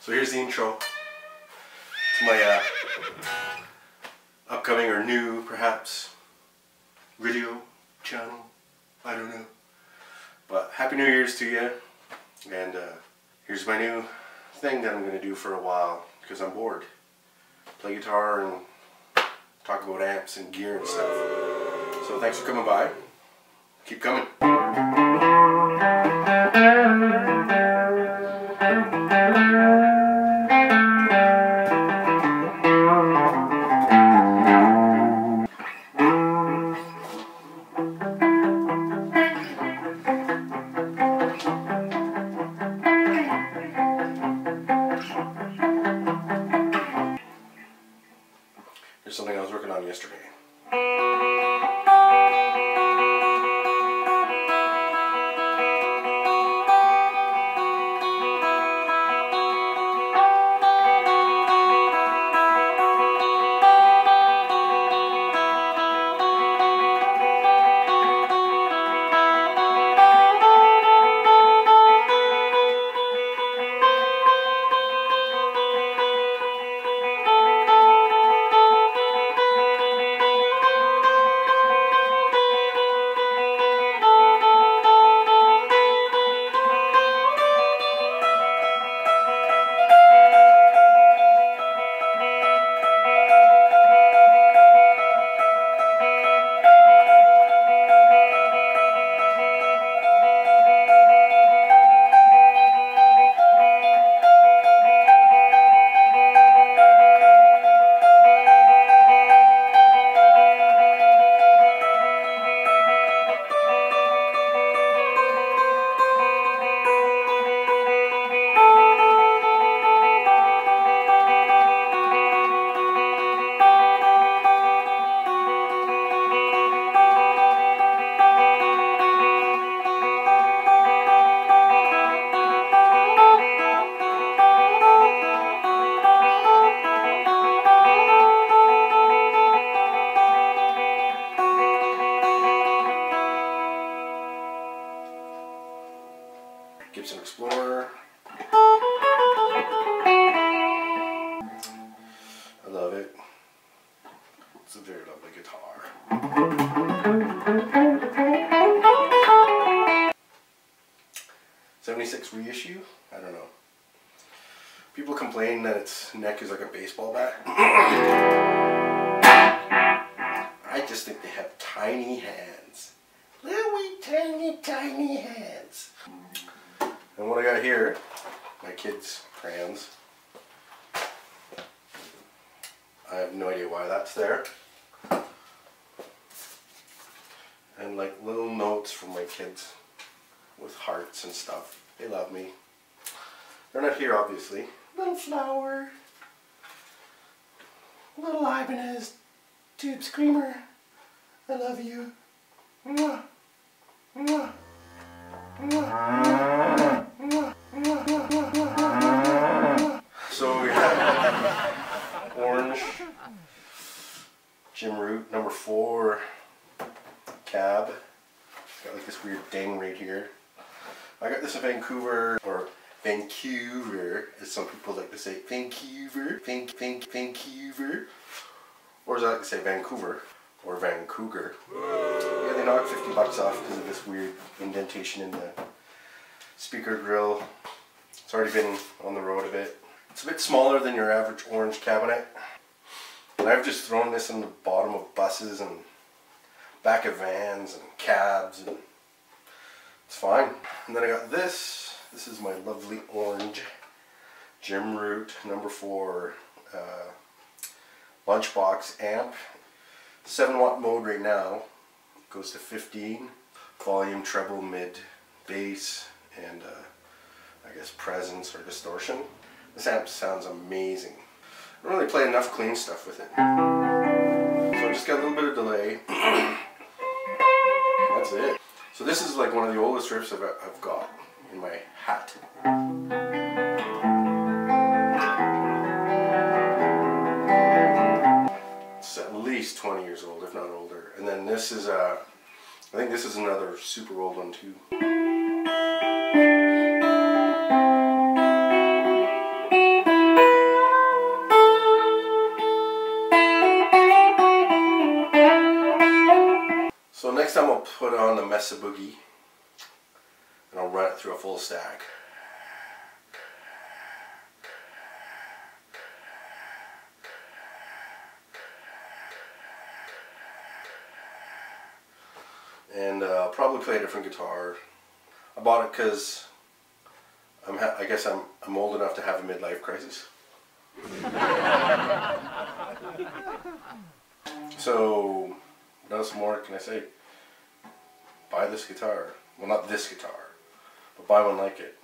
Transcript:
So here's the intro to my upcoming or new, perhaps, video channel. I don't know. But Happy New Year's to you. And here's my new thing that I'm going to do for a while because I'm bored. Play guitar and talk about amps and gear and stuff. So thanks for coming by. Keep coming. Here's something I was working on yesterday. Gibson Explorer. I love it. It's a very lovely guitar. 76 reissue? I don't know. People complain that its neck is like a baseball bat. I just think they have tiny hands. Little wee tiny hands. And what I got here, my kids' crayons. I have no idea why that's there. And like little notes from my kids with hearts and stuff. They love me. They're not here, obviously. Little flower. Little Ibanez. Tube Screamer. I love you. Mwah. Mwah. So we have orange Jim Root number 4 cab. It's got like this weird ding right here. I got this in Vancouver, or Vancouver, as some people like to say. Vancouver, Vancouver, or as I like to say, Vancouver, or Vancouver. Yeah, they knocked $50 off because of this weird indentation in the speaker grill. It's already been on the road a bit. It's a bit smaller than your average orange cabinet. And I've just thrown this in the bottom of buses and back of vans and cabs, and it's fine. And then I got this. This is my lovely orange Jim Root number 4 lunchbox amp. 7-watt mode right now. Goes to 15. Volume, treble, mid, bass, and I guess presence or distortion. This amp sounds amazing. I don't really play enough clean stuff with it. So I just got a little bit of delay. That's it. So this is like one of the oldest riffs I've got in my hat. It's at least 20 years old, if not older. And then this is I think this is another super old one too. time I'll put on the Mesa Boogie and I'll run it through a full stack. And I'll probably play a different guitar. I bought it because I guess I'm old enough to have a midlife crisis. So, what else more can I say? Buy this guitar. Well, not this guitar, but buy one like it.